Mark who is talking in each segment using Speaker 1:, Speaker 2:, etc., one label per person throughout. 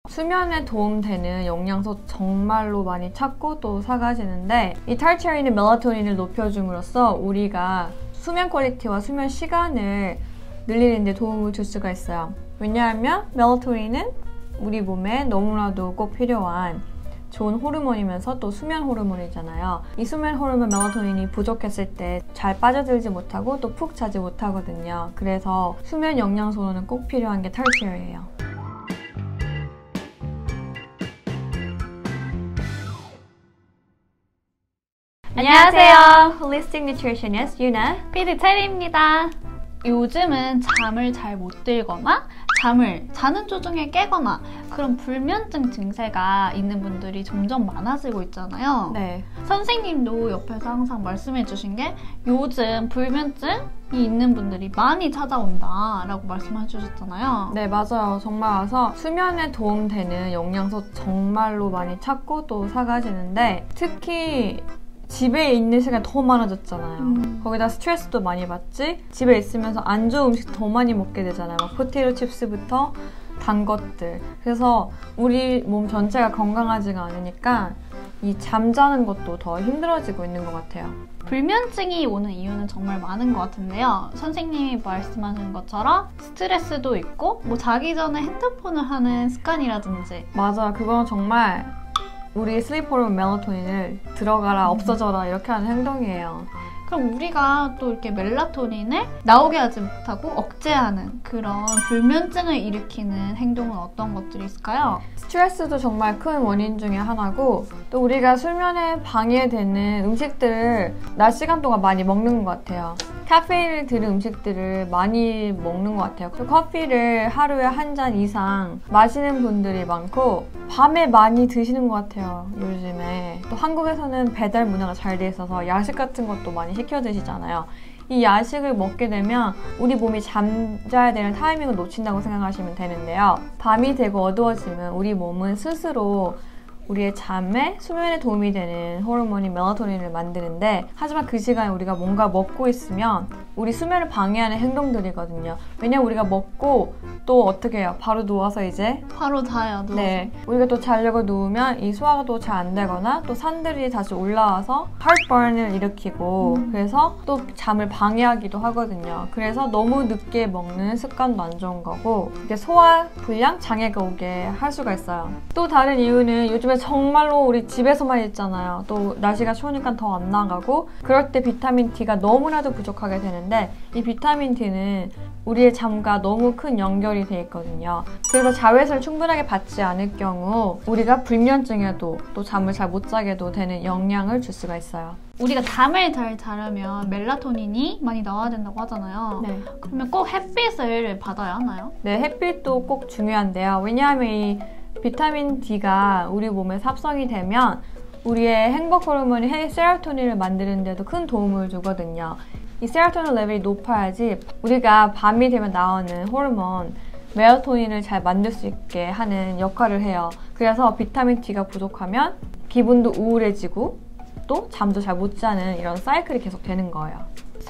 Speaker 1: 수면에 도움되는 영양소 정말로 많이 찾고 또 사가시는데 이 탈체린이 멜라토닌을 높여줌으로써 우리가 수면 퀄리티와 수면 시간을 늘리는 데 도움을 줄 수가 있어요. 왜냐하면 멜라토닌은 우리 몸에 너무나도 꼭 필요한 좋은 호르몬이면서 또 수면 호르몬이잖아요. 이 수면 호르몬 멜라토닌이 부족했을 때 잘 빠져들지 못하고 또 푹 자지 못하거든요. 그래서 수면 영양소로는 꼭 필요한 게 탈취열이에요. 안녕하세요. Holistic Nutritionist 유나,
Speaker 2: PD 체리입니다. 요즘은 잠을 잘 못 들거나 자는 도중에 깨거나 그런 불면증 증세가 있는 분들이 점점 많아지고 있잖아요.
Speaker 1: 네.
Speaker 2: 선생님도 옆에서 항상 말씀해 주신 게 요즘 불면증이 있는 분들이 많이 찾아온다 라고 말씀해 주셨잖아요.
Speaker 1: 네, 맞아요. 정말 와서 수면에 도움되는 영양소 정말로 많이 찾고 또 사가시는데 특히 집에 있는 시간이 더 많아졌잖아요. 거기다 스트레스도 많이 받지? 집에 있으면서 안 좋은 음식 더 많이 먹게 되잖아요. 막 포테이토 칩스부터 단 것들. 그래서 우리 몸 전체가 건강하지가 않으니까 이 잠자는 것도 더 힘들어지고 있는 것 같아요.
Speaker 2: 불면증이 오는 이유는 정말 많은 것 같은데요. 선생님이 말씀하신 것처럼 스트레스도 있고 뭐 자기 전에 핸드폰을 하는 습관이라든지
Speaker 1: 맞아, 그건 정말 우리 슬립 호르몬 멜라토닌을 들어가라, 없어져라 이렇게 하는 행동이에요.
Speaker 2: 그럼 우리가 또 이렇게 멜라토닌을 나오게 하지 못하고 억제하는 그런 불면증을 일으키는 행동은 어떤 것들이 있을까요?
Speaker 1: 스트레스도 정말 큰 원인 중에 하나고 또 우리가 수면에 방해되는 음식들을 낮 시간 동안 많이 먹는 것 같아요. 카페인을 들은 음식들을 많이 먹는 것 같아요. 또 커피를 하루에 한 잔 이상 마시는 분들이 많고 밤에 많이 드시는 것 같아요, 요즘에. 또 한국에서는 배달 문화가 잘 돼 있어서 야식 같은 것도 많이 시켜 드시잖아요. 이 야식을 먹게 되면 우리 몸이 잠자야 되는 타이밍을 놓친다고 생각하시면 되는데요. 밤이 되고 어두워지면 우리 몸은 스스로 우리의 잠에, 수면에 도움이 되는 호르몬인 멜라토닌을 만드는데 하지만 그 시간에 우리가 뭔가 먹고 있으면 우리 수면을 방해하는 행동들이거든요. 왜냐면 우리가 먹고 또 어떻게 해요? 바로 누워서 이제
Speaker 2: 바로 자요, 누워서.
Speaker 1: 네, 우리가 또 자려고 누우면 이 소화가 또 잘 안 되거나 또 산들이 다시 올라와서 heartburn을 일으키고 그래서 또 잠을 방해하기도 하거든요. 그래서 너무 늦게 먹는 습관도 안 좋은 거고 이게 소화 불량 장애가 오게 할 수가 있어요. 또 다른 이유는 요즘에 정말로 우리 집에서만 있잖아요. 또 날씨가 추우니까 더 안 나가고 그럴 때 비타민 D가 너무나도 부족하게 되는데 이 비타민 D는 우리의 잠과 너무 큰 연결이 돼 있거든요. 그래서 자외선을 충분하게 받지 않을 경우 우리가 불면증에도 또 잠을 잘 못 자게도 되는 영향을 줄 수가 있어요.
Speaker 2: 우리가 잠을 잘 자려면 멜라토닌이 많이 나와야 된다고 하잖아요.
Speaker 1: 네.
Speaker 2: 그러면 꼭 햇빛을 받아야 하나요?
Speaker 1: 네, 햇빛도 꼭 중요한데요. 왜냐하면 이 비타민 D가 우리 몸에 합성이 되면 우리의 행복 호르몬인 세로토닌을 만드는 데도 큰 도움을 주거든요. 이 세로토닌 레벨이 높아야지 우리가 밤이 되면 나오는 호르몬 멜라토닌을 잘 만들 수 있게 하는 역할을 해요. 그래서 비타민 D가 부족하면 기분도 우울해지고 또 잠도 잘 못 자는 이런 사이클이 계속 되는 거예요.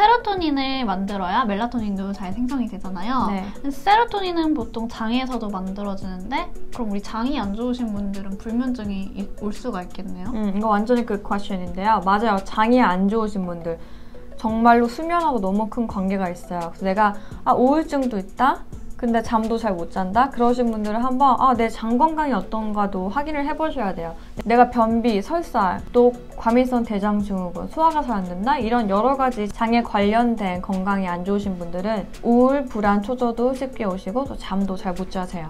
Speaker 2: 세로토닌을 만들어야 멜라토닌도 잘 생성이 되잖아요.
Speaker 1: 네.
Speaker 2: 세로토닌은 보통 장에서도 만들어지는데 그럼 우리 장이 안 좋으신 분들은 불면증이 올 수가 있겠네요.
Speaker 1: 이거 완전히 그 퀘스천인데요. 맞아요. 장이 안 좋으신 분들 정말로 수면하고 너무 큰 관계가 있어요. 그래서 내가 우울증도 있다? 근데 잠도 잘 못 잔다? 그러신 분들은 한번 내 장 건강이 어떤가도 확인을 해보셔야 돼요. 내가 변비, 설사, 또 과민성 대장증후군, 소화가 잘 안 된다? 이런 여러 가지 장에 관련된 건강이 안 좋으신 분들은 우울, 불안, 초조도 쉽게 오시고 또 잠도 잘 못 자세요.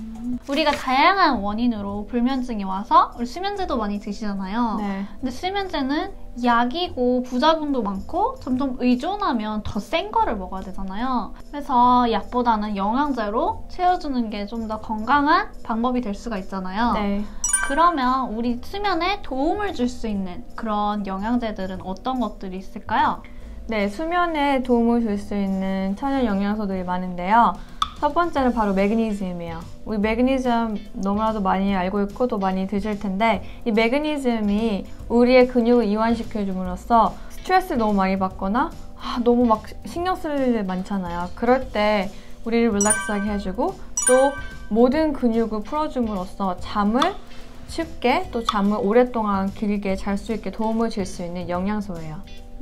Speaker 2: 우리가 다양한 원인으로 불면증이 와서 우리 수면제도 많이 드시잖아요.
Speaker 1: 네.
Speaker 2: 근데 수면제는 약이고 부작용도 많고 점점 의존하면 더 센 거를 먹어야 되잖아요. 그래서 약보다는 영양제로 채워주는 게 좀 더 건강한 방법이 될 수가 있잖아요.
Speaker 1: 네.
Speaker 2: 그러면 우리 수면에 도움을 줄 수 있는 그런 영양제들은 어떤 것들이 있을까요?
Speaker 1: 네, 수면에 도움을 줄 수 있는 천연 영양소들이 많은데요. 첫 번째는 바로 매그니즘이에요. 우리 매그니즘 너무나도 많이 알고 있고 또 많이 드실 텐데 이 매그니즘이 우리의 근육을 이완시켜줌으로써 스트레스를 너무 많이 받거나 너무 막 신경 쓸 일 많잖아요. 그럴 때 우리를 릴렉스하게 해주고 또 모든 근육을 풀어줌으로써 잠을 쉽게 또 잠을 오랫동안 길게 잘 수 있게 도움을 줄 수 있는 영양소예요.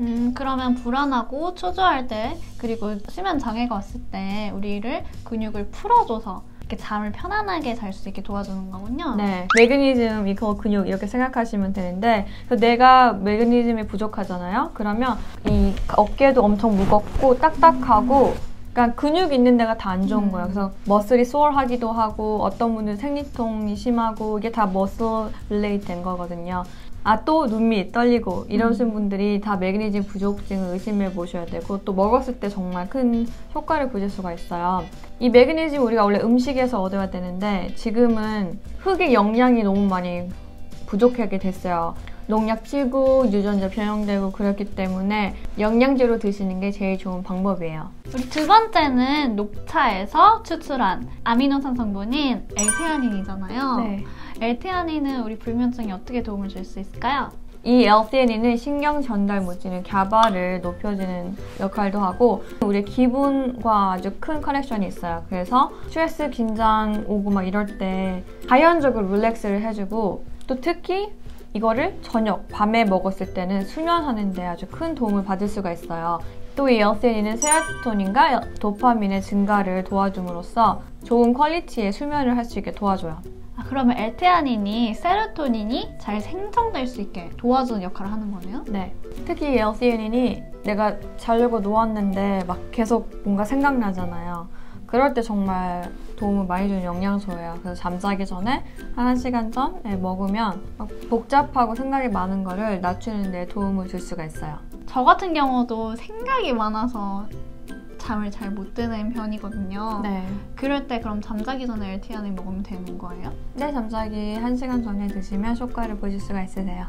Speaker 2: 그러면 불안하고 초조할 때 그리고 수면 장애가 왔을 때 우리를 근육을 풀어줘서 이렇게 잠을 편안하게 잘 수 있게 도와주는 거군요.
Speaker 1: 네, 매그니즘 이거 근육 이렇게 생각하시면 되는데 내가 매그니즘이 부족하잖아요. 그러면 이 어깨도 엄청 무겁고 딱딱하고 그러니까 근육 있는 데가 다 안 좋은 거예요. 그래서 머슬이 소얼하기도 하고 어떤 분들은 생리통이 심하고 이게 다 머슬 릴레이트 된 거거든요. 또 눈밑 떨리고 이러신 분들이 다 매그니즘 부족증을 의심해 보셔야 되고 또 먹었을 때 정말 큰 효과를 보실 수가 있어요. 이 매그니즘 우리가 원래 음식에서 얻어야 되는데 지금은 흙의 영양이 너무 많이 부족하게 됐어요. 농약 치고 유전자 변형되고 그렇기 때문에 영양제로 드시는 게 제일 좋은 방법이에요.
Speaker 2: 우리 두 번째는 녹차에서 추출한 아미노산 성분인 L테아닌이잖아요.
Speaker 1: 네.
Speaker 2: L테아닌은 우리 불면증에 어떻게 도움을 줄 수 있을까요?
Speaker 1: 이 L테아닌은 신경 전달 물질인 GABA를 높여주는 역할도 하고 우리 기분과 아주 큰 커넥션이 있어요. 그래서 스트레스, 긴장 오고 막 이럴 때 자연적으로 릴렉스를 해주고 또 특히 이거를 저녁, 밤에 먹었을 때는 수면하는 데 아주 큰 도움을 받을 수가 있어요. 또 이 L테아닌은 세로토닌과 도파민의 증가를 도와줌으로써 좋은 퀄리티의 수면을 할 수 있게 도와줘요.
Speaker 2: 그러면 L테아닌이 세로토닌이 잘 생성될 수 있게 도와주는 역할을 하는 거네요?
Speaker 1: 네. 특히 L테아닌이 내가 자려고 누웠는데 막 계속 뭔가 생각나잖아요. 그럴 때 정말 도움을 많이 주는 영양소예요. 그래서 잠자기 전에 한 1시간 전에 먹으면 막 복잡하고 생각이 많은 거를 낮추는 데 도움을 줄 수가 있어요.
Speaker 2: 저 같은 경우도 생각이 많아서 잠을 잘 못 드는 편이거든요.
Speaker 1: 네.
Speaker 2: 그럴 때 그럼 잠자기 전에 L테아닌 먹으면 되는 거예요?
Speaker 1: 네, 잠자기 1시간 전에 드시면 효과를 보실 수가 있으세요.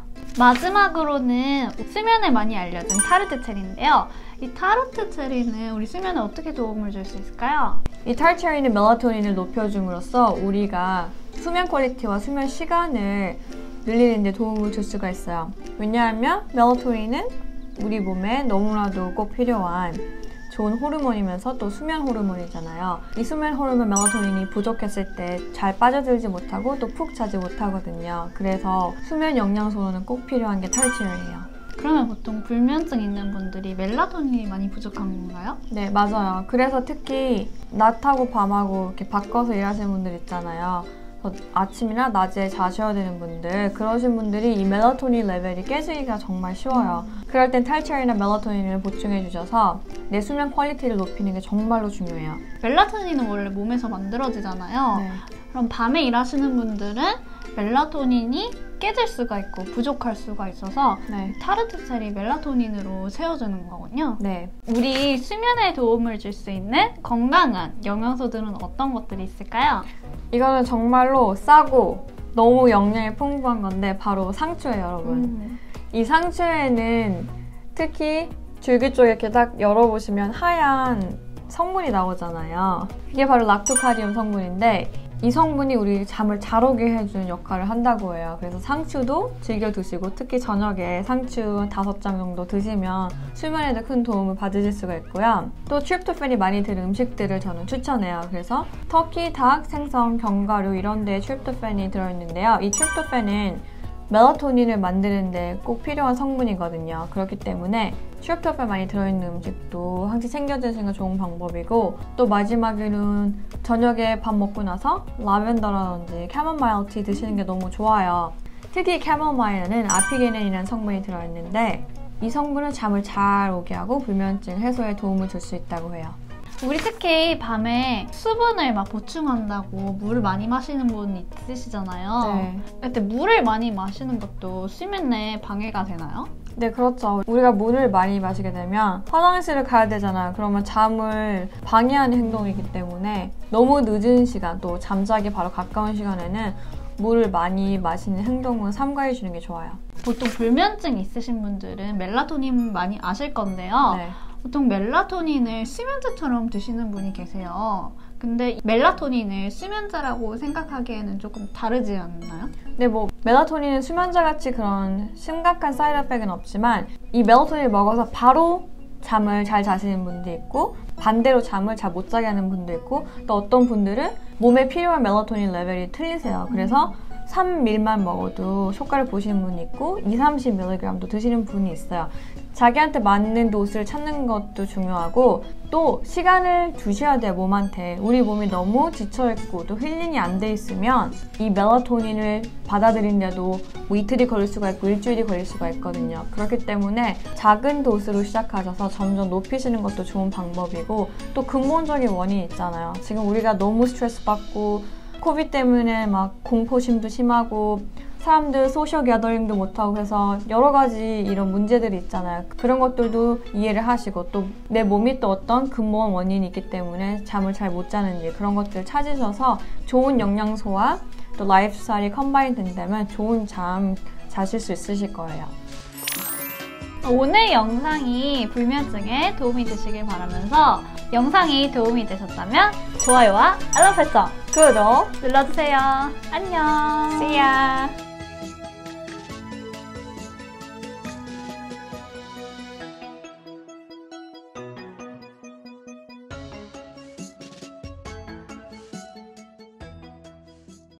Speaker 2: 마지막으로는 수면에 많이 알려진 타르트 체리인데요. 이 타르트 체리는 우리 수면에 어떻게 도움을 줄 수 있을까요?
Speaker 1: 이 타르트 체리는 멜라토닌을 높여줌으로써 우리가 수면 퀄리티와 수면 시간을 늘리는 데 도움을 줄 수가 있어요. 왜냐하면 멜라토닌은 우리 몸에 너무나도 꼭 필요한 좋은 호르몬이면서 또 수면 호르몬이잖아요. 이 수면 호르몬 멜라토닌이 부족했을 때 잘 빠져들지 못하고 또 푹 자지 못하거든요. 그래서 수면 영양소로는 꼭 필요한 게 탈취율이에요.
Speaker 2: 그러면 보통 불면증 있는 분들이 멜라토닌이 많이 부족한 건가요?
Speaker 1: 네, 맞아요. 그래서 특히 낮하고 밤하고 이렇게 바꿔서 일하시는 분들 있잖아요. 아침이나 낮에 자셔야 되는 분들, 그러신 분들이 이 멜라토닌 레벨이 깨지기가 정말 쉬워요. 그럴 땐 탈취율이나 멜라토닌을 보충해 주셔서 내 수면 퀄리티를 높이는 게 정말로 중요해요.
Speaker 2: 멜라토닌은 원래 몸에서 만들어지잖아요.
Speaker 1: 네.
Speaker 2: 그럼 밤에 일하시는 분들은 멜라토닌이 깨질 수가 있고 부족할 수가 있어서
Speaker 1: 네.
Speaker 2: 타르트 체리 멜라토닌으로 채워주는 거군요.
Speaker 1: 네.
Speaker 2: 우리 수면에 도움을 줄 수 있는 건강한 영양소들은 어떤 것들이 있을까요?
Speaker 1: 이거는 정말로 싸고 너무 영양이 풍부한 건데 바로 상추예요, 여러분. 이 상추에는 특히 줄기 쪽에 이렇게 딱 열어보시면 하얀 성분이 나오잖아요. 이게 바로 락토카리움 성분인데 이 성분이 우리 잠을 잘 오게 해주는 역할을 한다고 해요. 그래서 상추도 즐겨 드시고 특히 저녁에 상추 5장 정도 드시면 수면에도 큰 도움을 받으실 수가 있고요. 또 트립토팬이 많이 들은 음식들을 저는 추천해요. 그래서 터키, 닭, 생선, 견과류 이런 데에 트립토팬이 들어있는데요. 이 트립토팬은 멜라토닌을 만드는데 꼭 필요한 성분이거든요. 그렇기 때문에 트립토팬 많이 들어있는 음식도 항상 챙겨 드시는 게 좋은 방법이고 또 마지막에는 저녁에 밥 먹고 나서 라벤더라든지 캐모마일 티 드시는 게 너무 좋아요. 특히 캐모마일은 아피게닌이라는 성분이 들어있는데 이 성분은 잠을 잘 오게 하고 불면증 해소에 도움을 줄 수 있다고 해요.
Speaker 2: 우리 특히 밤에 수분을 막 보충한다고 물을 많이 마시는 분 있으시잖아요.
Speaker 1: 네.
Speaker 2: 그때 물을 많이 마시는 것도 수면에 방해가 되나요?
Speaker 1: 네, 그렇죠. 우리가 물을 많이 마시게 되면 화장실을 가야 되잖아요. 그러면 잠을 방해하는 행동이기 때문에 너무 늦은 시간, 또 잠자기 바로 가까운 시간에는 물을 많이 마시는 행동은 삼가해 주는 게 좋아요.
Speaker 2: 보통 불면증 있으신 분들은 멜라토닌 많이 아실 건데요.
Speaker 1: 네.
Speaker 2: 보통 멜라토닌을 수면제처럼 드시는 분이 계세요. 근데 멜라토닌을 수면제라고 생각하기에는 조금 다르지 않나요?
Speaker 1: 네, 멜라토닌은 수면제같이 그런 심각한 사이드 에펙트는 없지만 이 멜라토닌을 먹어서 바로 잠을 잘 자시는 분도 있고 반대로 잠을 잘 못 자게 하는 분도 있고 또 어떤 분들은 몸에 필요한 멜라토닌 레벨이 틀리세요. 그래서 3밀만 먹어도 효과를 보시는 분이 있고 20-30mg도 드시는 분이 있어요. 자기한테 맞는 도수를 찾는 것도 중요하고 또 시간을 주셔야 돼요, 몸한테. 우리 몸이 너무 지쳐있고 또 힐링이 안 돼 있으면 이 멜라토닌을 받아들이는데도 뭐 이틀이 걸릴 수가 있고 일주일이 걸릴 수가 있거든요. 그렇기 때문에 작은 도수로 시작하셔서 점점 높이시는 것도 좋은 방법이고 또 근본적인 원인이 있잖아요. 지금 우리가 너무 스트레스 받고 코비드 때문에 막 공포심도 심하고 사람들 소셜 게더링도 못하고 해서 여러 가지 이런 문제들이 있잖아요. 그런 것들도 이해를 하시고 또 내 몸이 또 어떤 근본 원인이 있기 때문에 잠을 잘 못 자는지 그런 것들을 찾으셔서 좋은 영양소와 또 라이프 스타일이 컴바인 된다면 좋은 잠 자실 수 있으실 거예요.
Speaker 2: 오늘 영상이 불면증에 도움이 되시길 바라면서 영상이 도움이 되셨다면 좋아요와 알람 설정
Speaker 1: 구독
Speaker 2: 눌러주세요. 안녕.
Speaker 1: See ya!